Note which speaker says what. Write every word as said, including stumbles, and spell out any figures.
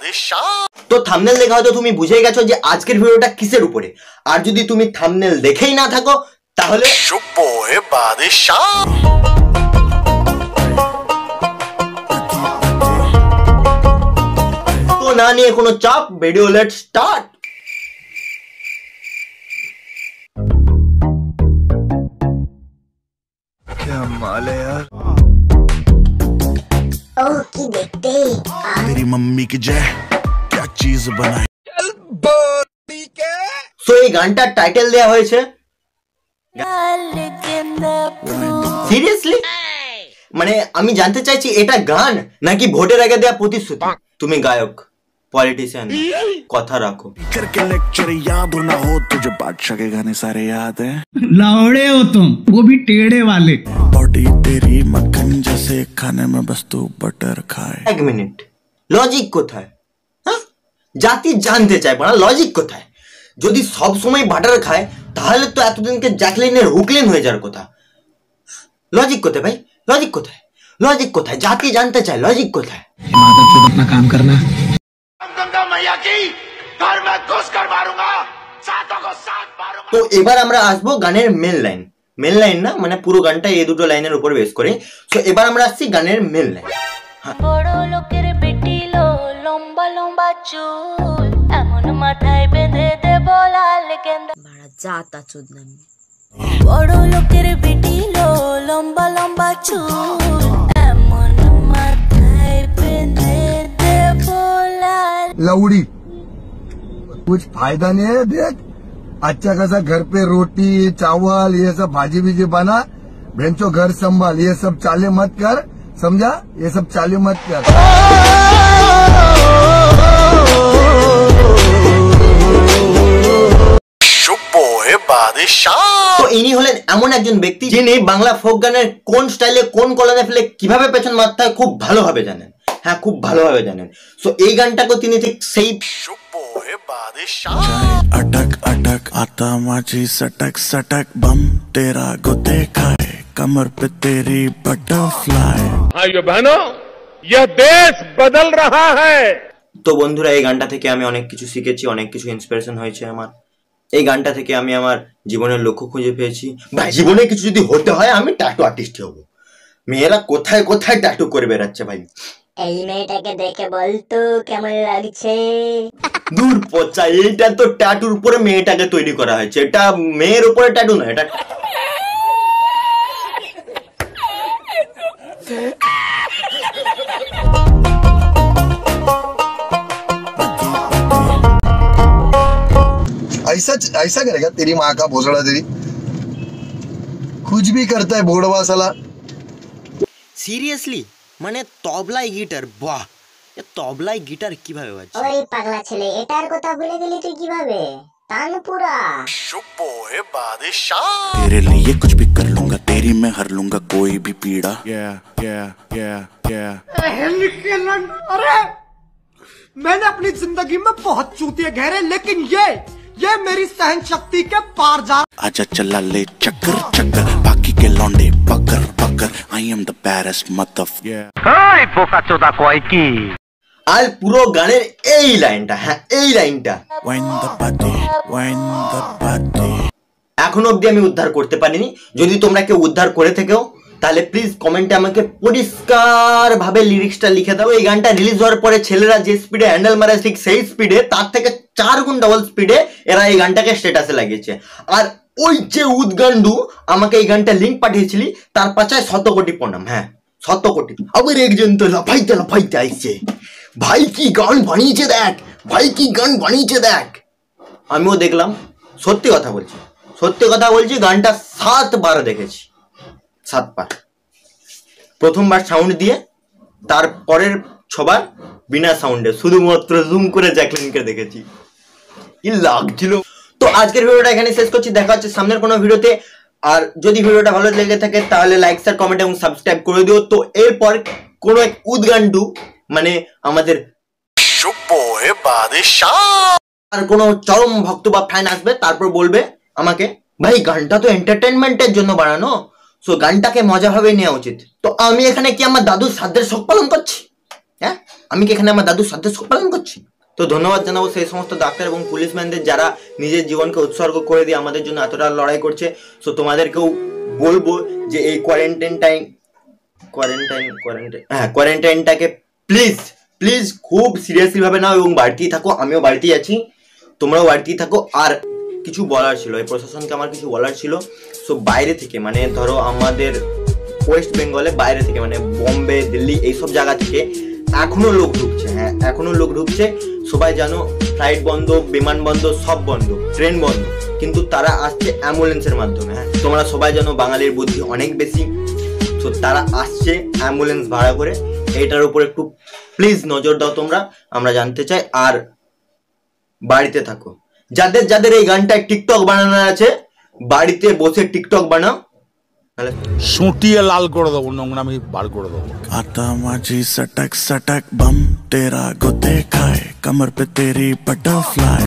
Speaker 1: বাদশাহ। তো থাম্বনেল দেখা হয়তো তুমি বুঝে গেছো যে আজকের ভিডিওটা কিসের উপরে। আর যদি তুমি থাম্বনেল দেখেই না থাকো তাহলে শুভয়ে বাদশাহ। তো না নিয়ে কোনো চাপ, ভিডিও লেটস স্টার্ট।
Speaker 2: क्या माल है यार।
Speaker 3: ओह की देखते
Speaker 2: तेरी मम्मी की जय क्या चीज बनाई।
Speaker 1: সো এই গানটার টাইটেল দেয়া হয়েছে সিরিয়াসলি, মানে আমি জানতে চাইছি এটা গান নাকি ভোটের আগে দেয়া প্রতিশ্রুতি। তুমি গায়ক, पॉलिटिशियन, কথা রাখো।
Speaker 2: करके लेक्चर याद ना हो तुझे बादशाह के गाने सारे याद हैं।
Speaker 4: लौड़े हो तुम, वो भी टेढ़े वाले।
Speaker 2: बॉडी तेरी मक्खन जैसे खाने में बस तू बटर खाए।
Speaker 1: एक मिनट, লজিক কোথায়? হ্যাঁ, জাতি জানতে চায় বড় লজিক কোথায়? যদি সব সময় বাটার খায় তাহলে তো এতদিনকে জ্যাকলিনের হুকলিন হয়ে যাওয়ার কথা। লজিক কোথায় ভাই? লজিক কোথায়? লজিক কোথায়? জাতি জানতে চায় লজিক কোথায়?
Speaker 4: इमादत से अपना काम करना।
Speaker 1: তো এবার আমরা আসবো গানের মেন লাইন। মেন লাইন না, মানে পুরো গানটা এই দুটো লাইনের উপর বেস করে। সো এবার আমরা আসছি গানের মেন লাইন।
Speaker 5: বড় লোকের বেটি লো লম্বা লম্বা চুল এমন মাথায় বেঁধে দে বলাল গেন্দা বড় জাতা চুদনামি। বড় লোকের বেটি লো লম্বা লম্বা চুল এমন মাথায় বেঁধে দে বলাল।
Speaker 6: लौड़ी कुछ फायदा नहीं है। देख अच्छा खासा घर पे रोटी चावल ये सब भाजी भीजी बना, बेंचो घर संभाल, ये सब चाले मत कर, समझा? ये सब चाले मत कर।
Speaker 1: শুভয়ে বাদশাহ। তো ইনি হলেন এমন একজন ব্যক্তি যিনি বাংলা ফোক গানের কোন স্টাইলে কোন কলামে ফেলে কিভাবে পেছন মারতে হয় খুব ভালোভাবে জানেন। হ্যাঁ, খুব ভালোভাবে জানেন। সো এই গানটাকে তিনি ঠিক সেই শুভয়ে বাদশাহ।
Speaker 2: अटक अटक आता माझी सटक सटक बम तेरा गुते खाए कमर पे तेरी बटरफ्लाई।
Speaker 7: भाइयों बहनों, यह देश बदल रहा है।
Speaker 1: তো বন্ধুরা, এই গানটা থেকে আমি অনেক কিছু শিখেছি, অনেক কিছু ইন্সপিরেশন হয়েছে আমার। এই গানটা থেকে আমি আমার জীবনের লক্ষ্য খুঁজে পেয়েছি। ভাই, জীবনে কিছু যদি হতে হয় আমি ট্যাটু আর্টিস্ট হব। মেয়েরা কোথায় কোথায় ট্যাটু করে বেড়াচ্ছে ভাই।
Speaker 3: এই মেয়েটাকে দেখে বলতো কেমন লাগছে।
Speaker 1: দূর পচা, এইটা তো ট্যাটুর উপরে মেয়েটাকে তৈরি করা হয়েছে। এটা মেয়ের উপরে ট্যাটু না, এটা
Speaker 6: ऐसा ऐसा करेगा तेरी माँ का भोसड़ा तेरी, कुछ भी करता है भोड़वा साला।
Speaker 1: সিরিয়াসলি, মানে তবলায় গিটার, বাহ! এ তবলায় গিটার কিভাবে বাজছে?
Speaker 3: ওই পাগলা ছেলে, এটার কথা ভুলে গেলি তুই কিভাবে? तानपुरा
Speaker 1: शुभये बादशाह।
Speaker 2: तेरे लिए कुछ भी कर लूंगा, तेरी मैं हर लूंगा कोई भी पीड़ा। yeah, yeah, yeah, yeah.
Speaker 8: अरे मैंने अपनी जिंदगी में बहुत चूतिए घेरे, लेकिन ये ये मेरी सहन शक्ति के पार जा।
Speaker 2: आजा चला ले चक्कर चक्कर, बाकी के लौंडे पकड़ पकड़, I am the baddest motherfucker।
Speaker 7: हाय पोका चोदा कोई की।
Speaker 1: আর পুরো গানের এই লাইনটা, হ্যাঁ এই লাইনটা,
Speaker 2: Wind the body, wind the body।
Speaker 1: এখনো অবধি আমি উদ্ধার করতে পারিনি। যদি তোমরা কেউ উদ্ধার করে থেকেও তাহলে প্লিজ কমেন্টে আমাকে পরিষ্কার ভাবে লিরিক্সটা লিখে দাও। এই গানটা রিলিজ হওয়ার পরে ছেলেরা যে স্পিডে হ্যান্ডেল মারে ঠিক সেই স্পিডে, তার থেকে চার গুণ ডবল স্পিডে এরা এই গানটাকে স্ট্যাটাসে লাগিয়েছে। আর ওই যে উদ্গান্ডু আমাকে এই গানটা লিঙ্ক পাঠিয়েছিলি, তার পাছায় শত কোটি প্রণাম। হ্যাঁ, শত কোটি। আবার একজন তো লাফাইতে লাফাইতে আইছে, ভাই কি গান বানিয়েছে দেখ, ভাই কি গান বানিয়েছে দেখ। আমিও দেখলাম, সত্যি কথা বলছি, সত্যি কথা বলছি, গানটা সাতবার দেখেছি, সাতবার। প্রথমবার সাউন্ড দিয়ে, তারপরের ছবার বিনা সাউন্ডে শুধুমাত্র জুম করে জ্যাকলিনকে দেখেছি, কি লাগছিল। তো আজকের ভিডিওটা এখানে শেষ করছি, দেখা হচ্ছে সামনের কোনো ভিডিওতে। আর যদি ভিডিওটা ভালো লেগে থাকে তাহলে লাইক শেয়ার কমেন্ট এবং সাবস্ক্রাইব করে দিও। তো এরপর কোনো এক উদ্গান্ডু, মানে আমাদের শুভয়ে বাদশাহ আর কোনো চরম ভক্ত বা ফ্যান আসবে, তারপর বলবে আমাকে, ভাই গানটা তো এন্টারটেনমেন্টের জন্য বানানো, সো গানটাকে মজা ভাবে নেওয়া উচিত। তো আমি এখানে কি আমার দাদুর শ্রাদ্ধের শোক পালন করছি? হ্যাঁ, আমি কি এখানে আমার দাদুর সাধ্য পালন করছি? তো ধন্যবাদ জানাবো সেই সমস্ত ডাক্তার এবং পুলিশম্যানদের যারা নিজের জীবনকে উৎসর্গ করে দিয়ে আমাদের জন্য এতটা লড়াই করছে। সো তোমাদেরকেও বলবো যে এই কোয়ারেন্টাইন টাইম কোয়ারেন্টাইন কোয়ারেন্টাইন হ্যাঁ কোয়ারেন্টাইনটাকে প্লিজ প্লিজ খুব সিরিয়াসলি ভাবে নাও এবং বাড়িতেই থাকো। আমিও বাড়িতেই আছি, তোমরাও বাড়িতেই থাকো। আর কিছু বলার ছিল, এই প্রশাসনকে আমার কিছু বলার ছিল। সো বাইরে থেকে, মানে ধরো আমাদের ওয়েস্ট বেঙ্গলে বাইরে থেকে, মানে বোম্বে, দিল্লি, এইসব জায়গা থেকে এখনো লোক ঢুকছে। হ্যাঁ, এখনো লোক ঢুকছে। সবাই জানো ফ্লাইট বন্ধ, বিমান বন্ধ, সব বন্ধ, ট্রেন বন্ধ, কিন্তু তারা আসছে অ্যাম্বুলেন্সের মাধ্যমে। হ্যাঁ, তোমরা সবাই জানো বাঙালির বুদ্ধি অনেক বেশি। তো তারা আসছে অ্যাম্বুলেন্স ভাড়া করে। এটার উপর একটু প্লিজ নজর দাও তোমরা, আমরা জানতে চাই। আর বাড়িতে থাকো। যাদের যাদের এই গানটায় টিকটক বানানো আছে, বাড়িতে বসে টিকটক বানাও,
Speaker 9: সুটিয়ে লাল করে দেবো, নোংরামি বার করে দেবো।
Speaker 2: आता माझी सटक सटक बम तेरा गोते खाए कमर पे तेरी बटरफ्लाई।